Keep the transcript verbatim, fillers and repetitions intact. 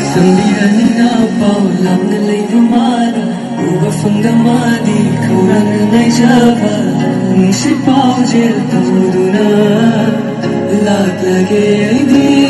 Sambiran na pao lam na lay rumana Uba fangdamadi kaurang na java Nung si pao jel todo na Lag lagi di